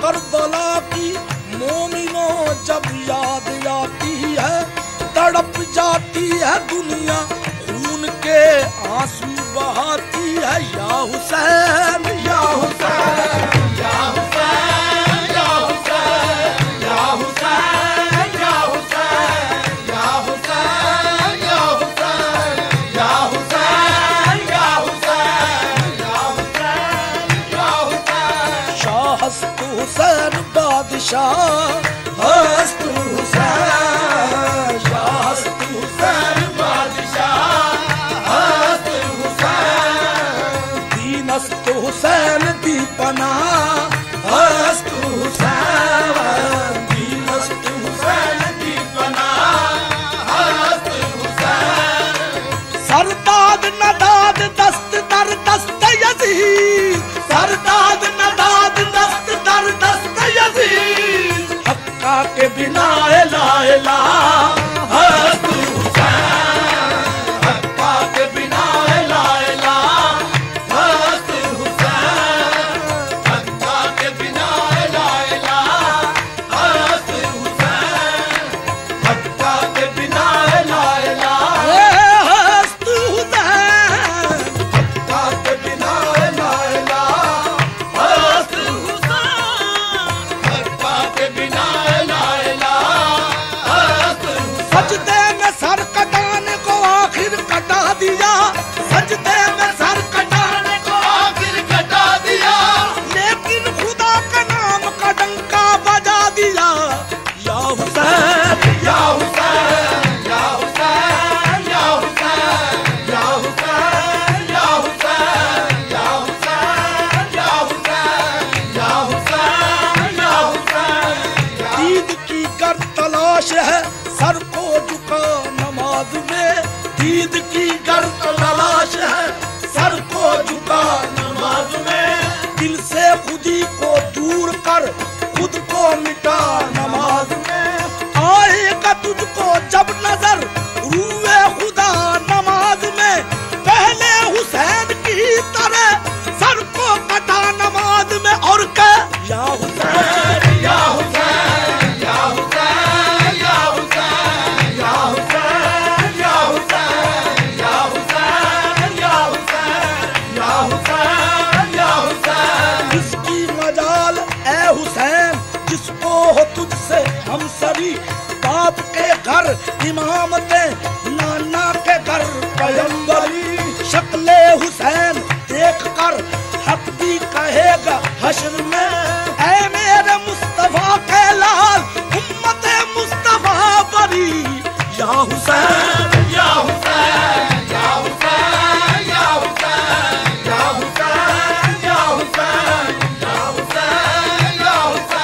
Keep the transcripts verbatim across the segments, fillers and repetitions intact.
Karbala की मोमिनों जब याद आती है, तड़प जाती है दुनिया, खून के आंसू बहाती है। या हुसैन या हुसैन या हुसैन या हुसैन या हुसैन या हुसैन या हुसैन या हुसैन या हुसैन या हुसैन या हुसैन या हुसैन। शाह हस्त हुसैन बादशाह हस्त हुसैन, शाह हस्त हुसैन बादशाह हस्त हुसैन। दीन हस्त हुसैन दीपना हस्त हुसैन, दीन हस्त हुसैन दीपना हस्त हुसैन। सरदाद नदाद दस्त दर दस्त यजीद, सरदाद नदाद दस्त दर दस्त यजीद। हक्का के बिना ला ला हस्त हुसैन, हक्का के बिना ला ला हस्त हुसैन, हक्का के बिना ला ला हस्त हुसैन, हक्का के बिना ला ला हस्त हुसैन, हक्का के बिना ला ला हस्त हुसैन, हक्का के बिना सजदे में सर कटाने को आखिर कटा दिया, सजदे में सर कटाने को आखिर कटा दिया, लेकिन खुदा का नाम का डंका बजा दिया। या हुसैन या हुसैन या हुसैन या हुसैन या हुसैन या हुसैन या हुसैन या हुसैन या हुसैन या हुसैन। दीद की कर तलाश है सर को झुका नमाज में, दीद की गर तलाश है सर को झुका नमाज में। दिल से खुदी को दूर कर खुद को मिटा नमाज में। आएगा तुझको जब नजर रूए खुदा नमाज में, पहले हुसैन की तरह सर को कटा नमाज में। और क्या या हुसैन या हुसैन या हुसैन या हुसैन या हुसैन या हुसैन या हुसैन या हुसैन या हुसैन या हुसैन। जिसकी मजाल ए हुसैन, जिसको हो तुझसे हम सभी, बाप के घर इमामते, नाना के घर पैगंबरी। शक्ले हुसैन देख कर हक भी कहेगा हश्र में, ऐ मेरे मुस्तफा के लाल उम्मते मुस्तफा बरी। या हुसैन या हुसैन या हुसैन या हुसैन या हुसैन या हुसैन या हुसैन या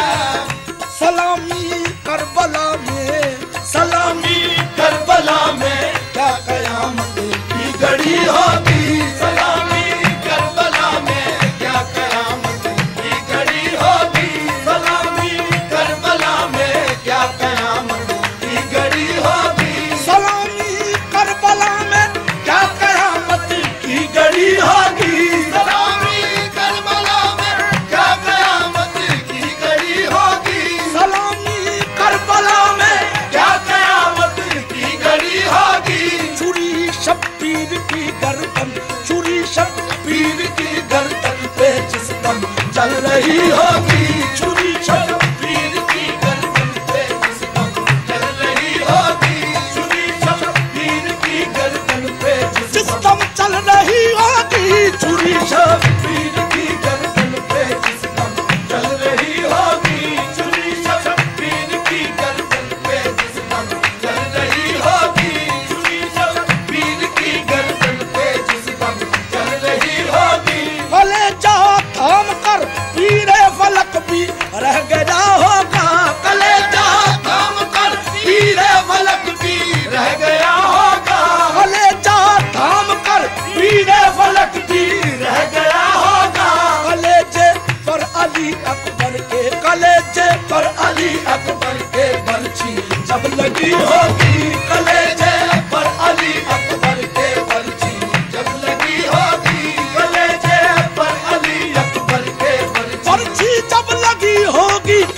हुसैन। सलामी करबला में, सलामी करबला में, क्या कयामत की घड़ी होगी। सलामी करबला में, क्या कयामत की घड़ी होगी। सलामी करबला में, क्या कयामत की घड़ी होगी। सलामी करबला में, क्या कयामत की घड़ी होगी। सलामी करबला में, क्या कयामत की घड़ी होगी। सलामी करबला में, क्या कयामत की घड़ी होगी। छुरी शब्बीर की गर्दन, छुरी शब्बीर की गर्दन पे जिस दम चल रही होगी। छुरी शब्बीर की गर्दन पे जिस दम चल रही होगी। छुरी शब्बीर की गर्दन पे जिस दम चल रही होगी। छुरी शब्बीर की गर्दन पे जिस दम चल रही होगी। छुरी शब्बीर की गर्दन पे जिस दम चल रही होगी। छुरी शब्बीर की गर्दन पे जिस दम चल रही होगी। भले जा थाम कर पीरे फलक भी रह गया होगा। कलेजा थाम कर पीरे फलक भी रह गया होगा। कलेजा थाम कर पीरे फलक भी रह गया होगा। कलेजे पर अली अकबर के, कलेजे पर अली अकबर के बर्छी जब लगी होगी। कलेजे पर अली अकबर के बर्छी जब लगी होगी। कलेजे पर अली अकबर के बर्छी जब लगी होगी।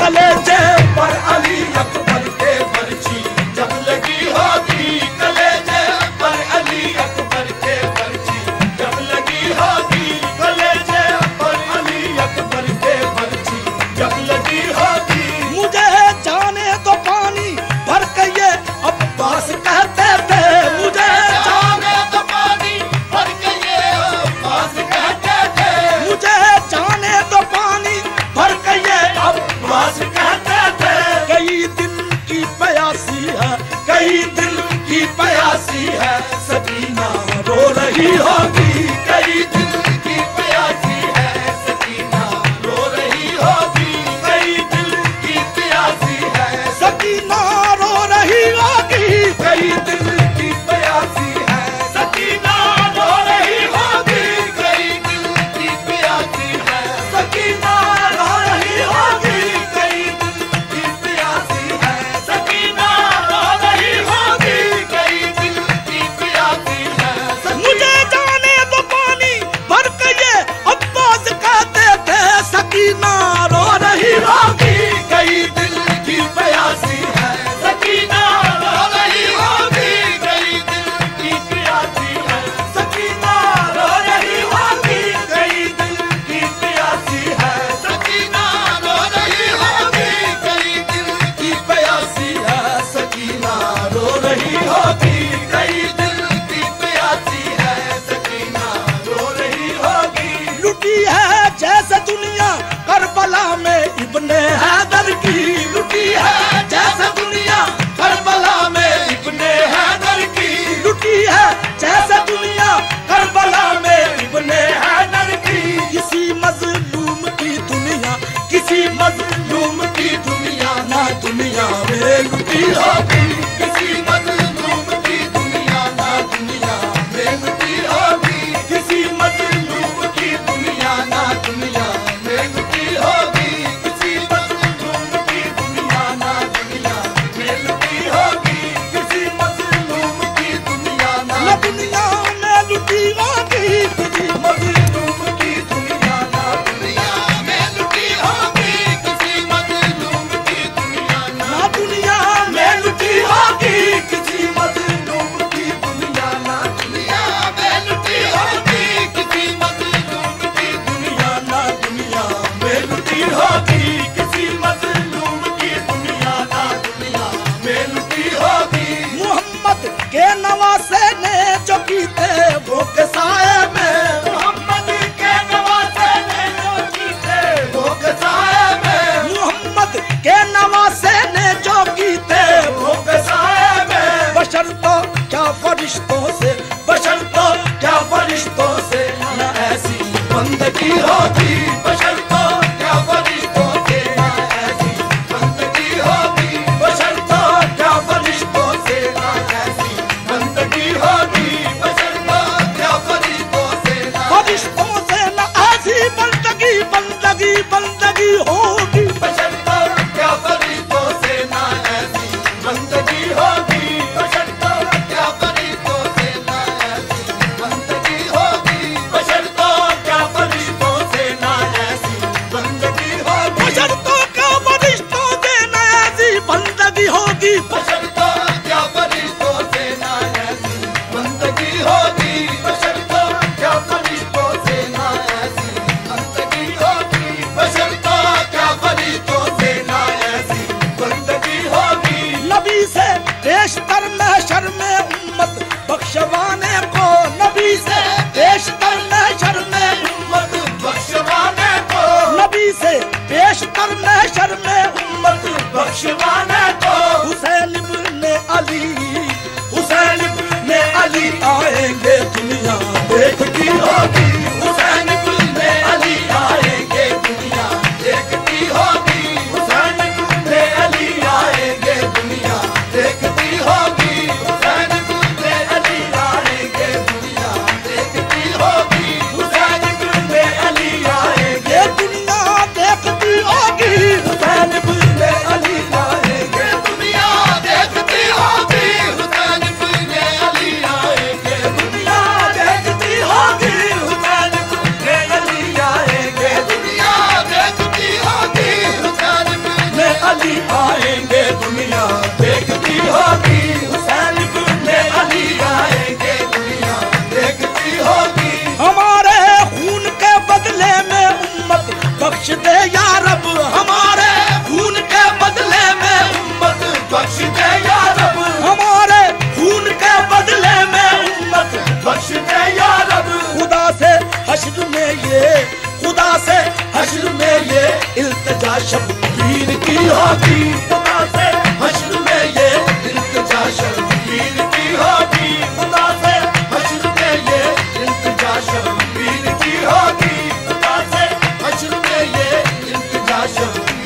कलेजे पर अली अकबर के पर्ची जब लगी होगी, कलेजे पर अली अकबर के पर्ची जब लगी होगी, कलेजे पर अली अकबर के पर्ची जब लगी होगी। मुझे जाने दो पानी भर के ये अब्बास कहते थे, मुझे जाने दो पानी भर के ये अब्बास कहते थे, मुझे जाने दो पानी भर के ये अब्बास कहते थे। कई दिन की प्यासी है, कई दिन की प्यासी है, सकीना रो रही होगी, कई दिन की प्यासी है, सकीना रो रही होगी, कई दिल की प्यासी है, सकीना रो रही होगी, कई दिल की प्यासी है, सकीना रो रही होगी, कई दिल की प्यासी है, सकीना रो रही होगी, कई दिल की प्यासी है, सकीना रो रही होगी, कई दिल की प्यासी है। मुझे जाने दो पानी भर के ये अब्बास कहते थे, सकीना रो रही होगी, कई दिल की प्यासी है, सकीना रो रही होगी, कई दिल की प्यासी है, सकीना रो रही होगी, कई दिल की प्यासी है, सकीना रो रही होगी, कई दिल की प्यासी है, सकीना रो रही होगी, कई दिल की प्यासी है, सकीना रो रही होगी। लुटी है जैसे दुनिया करबला में इब्ने हैदर की, लुटी है जैसे दुनिया करबला में इब्ने हैदर की, लुटी है जैसे दुनिया करबला में इब्ने हैदर की। किसी मजलूम की दुनिया, किसी मजलूम की दुनिया ना दुनिया में लुटी होगी, किसी मजलूम की दुनिया ना दुनिया में लुटी होगी, किसी मजलूम की दुनिया ना दुनिया में लुटी होगी, किसी मजलूम की दुनिया ना दुनिया में लुटी होगी, किसी मजलूम की दुनिया ना दुनिया में लुटी होगी, किसी मजलूम की दुनिया ना दुनिया में लुटी होगी, किसी मजलूम की दुनिया ना दुनिया में लुटी होगी, किसी मजलूम की दुनिया ना दुनिया में लुटी होगी, किसी मजलूम की दुनिया ना दुनिया में लुटी होगी, किसी मजलूम की दुनिया ना दुनिया में लुटी होगी। मोहम्मद के नवासे ने जो कीते वो के साए में, मोहम्मद के नवासे ने जो कीते वो के साए में, मोहम्मद के नवासे ने जो कीते वो के साए में। बशर तो क्या फरिश्तों से, बशर तो क्या फरिश्तों से न ऐसी बंदगी होगी, बशर तो क्या फरिश्तों से न ऐसी बंदगी होगी, बशर तो क्या फरिश्तों से न ऐसी बंदगी होगी, बशर तो क्या फरिश्तों से न फरिश्तों से न ऐसी बंदगी बंदगी बंदगी होगी, बशर तो क्या फरिश्तों से न ऐसी बंदगी होगी, बशर तो क्या फरिश्तों से न ऐसी बंदगी होगी, बशर तो क्या फरिश्तों से न ऐसी बंदगी होगी, बशर तो क्या फरिश्तों से न ऐसी बंदगी होगी, बशर तो क्या फरिश्तों से न ऐसी बंदगी होगी, बशर तो क्या फरिश्तों से न ऐसी बंदगी होगी, बशर तो क्या फरिश्तों से न ऐसी बंदगी होगी। नबी से बेशतर महशर में उम्मत बख्शवाने को, नबी से बेशतर महशर में उम्मत बख्शवाने को, नबी से बेशतर महशर में उम्मत बख्शवाने को। हुसैन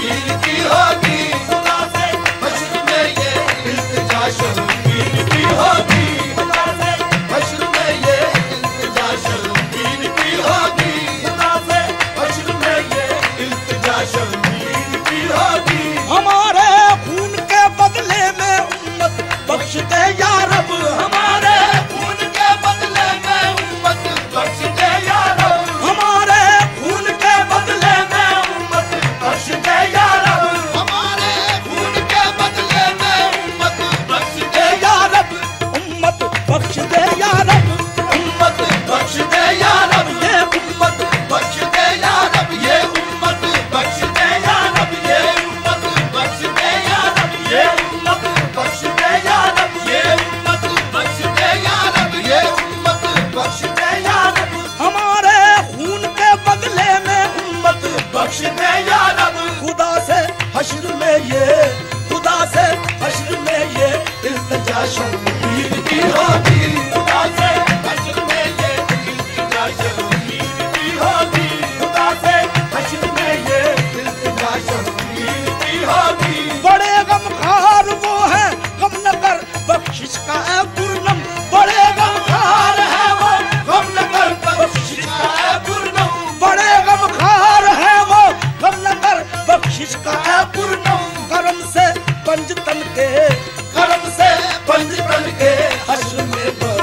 शबीर की होगी, खुदा से हश्र में ये इल्तिजा शबीर की होगी, खुदा से हश्र में ये इल्तिजा शबीर की होगी, खुदा से हश्र में ये इल्तिजा शबीर की होगी। हमारे खून के बदले में उम्मत बख्श दे या रब, हमारे खून के बदले में उम्मत बख्श दे या रब, हमारे खून के बदले में उम्मत बख्श दे या रब, हमारे खून के बदले में उम्मत बख्श दे या रब, उम्मत बख्श दे या रब, उम्मत बख्श दे या रब, ये उम्मत बख्श दे या रब, ये उम्मत बख्श दे या रब, ये उम्मत बख्श दे या रब, ये उम्मत बख्श दे या रब, ये उम्मत बख्श दे या रब, ये उम्मत बख्श दे या रब। हमारे खून के बदले में उम्मत बख्श दे या रब, खुदा से हश्र में ये, खुदा से हश्र में ये इल्तिजा शबीर की होगी, खुदा से हश्र में ये इल्तिजा शबीर की होगी, खुदा से हश्र में ये इल्तिजा शबीर की होगी। बड़े गमखार वो है गम न कर बख्शिश का है पूर्णम, बड़े गमखार है वो गम न कर बख्शिश का है पूर्णम, बड़े गमखार है वो गम न कर बख्शिश का है पूर्णम। करम से पंज तन के, करम से पंज तन के हश्र में